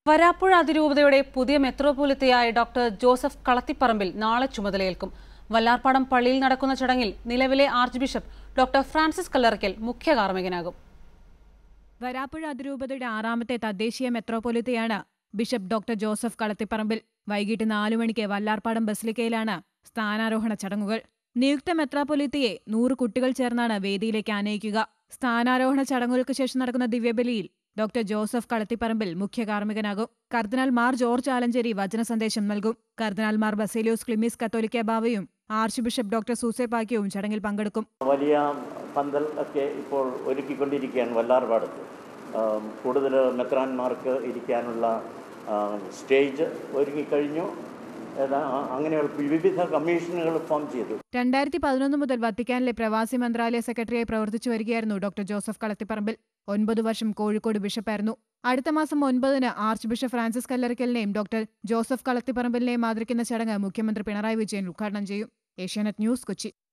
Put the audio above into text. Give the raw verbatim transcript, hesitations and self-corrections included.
വരാപ്പുഴ അതിരൂപതയുടെ പുതിയ മെത്രോപൊലിത്തയായ doctor Joseph Kalathiparambil നാളെ ചുമതലയേൽക്കും. വല്ലാർപാടം പള്ളിയിൽ നടക്കുന്ന ചടങ്ങിൽ നിലവിലെ archbishop doctor Francis Kallarakkal മുഖ്യ കാർമ്മികനാകും. വരാപ്പുഴ അതിരൂപതയുടെ ആറാമത്തെ തദ്ദേശീയ മെത്രോപൊലിത്തയാണ് ബിഷപ്പ് ഡോക്ടർ ജോസഫ് കളത്തിപ്പറമ്പിൽ. വൈകിട്ട് നാലു മണിക്ക് വല്ലാർപാടം ബസിലിക്കയിലാണ് സ്ഥാനാരോഹണ ചടങ്ങുകൾ. നിയുക്ത മെത്രോപൊലിത്തയെ നൂറ് കുട്ടികൾ ചേർന്നാണ് വേദിയിലേക്ക് ആനയിക്കുക. സ്ഥാനാരോഹണ ചടങ്ങുകൾക്ക് ശേഷം നടക്കുന്ന ദിവ്യബലിയിൽ ഡോക്ടർ ജോസഫ് കളത്തിപ്പറമ്പിൽ മുഖ്യ കാർമ്മികനാകും. കർദിനാൾ മാർ ജോർജ് ആലഞ്ചേരി വചന സന്ദേശം നൽകും. കർദിനാൾ മാർ ബസേലിയോസ് ക്ലിമീസ് കത്തോലിക്ക ബാവയും ആർച്ച് ബിഷപ്പ് ഡോക്ടർ സൂസേപാക്യവും ചടങ്ങിൽ പങ്കെടുക്കും. വലിയ പന്തൽ ഒക്കെ ഇപ്പോൾ ഒരുക്കിക്കൊണ്ടിരിക്കുകയാണ് വല്ലാർപാടത്ത്. കൂടുതൽ മെത്രാന്മാർക്ക് ഇരിക്കാനുള്ള സ്റ്റേജ് ഒരുങ്ങിക്കഴിഞ്ഞു. അങ്ങനെയുള്ള വിവിധ കമ്മീഷനുകൾ ഫോം ചെയ്തു. രണ്ടായിരത്തി പതിനൊന്ന് മുതൽ വത്തിക്കാനിലെ പ്രവാസി മന്ത്രാലയ സെക്രട്ടറിയായി പ്രവർത്തിച്ചു വരികയായിരുന്നു ഡോക്ടർ ജോസഫ് കളത്തിപ്പറമ്പിൽ. ഒൻപത് വർഷം കോഴിക്കോട് ബിഷപ്പായിരുന്നു. അടുത്ത മാസം ഒൻപതിന് ആർച്ച് ബിഷപ്പ് ഫ്രാൻസിസ് കല്ലറയ്ക്കലിനെയും ഡോക്ടർ ജോസഫ് കളത്തിപ്പറമ്പിലിനെയും ആദരിക്കുന്ന ചടങ്ങ് മുഖ്യമന്ത്രി പിണറായി വിജയൻ ഉദ്ഘാടനം ചെയ്യും. ഏഷ്യാനെറ്റ് ന്യൂസ്, കൊച്ചി.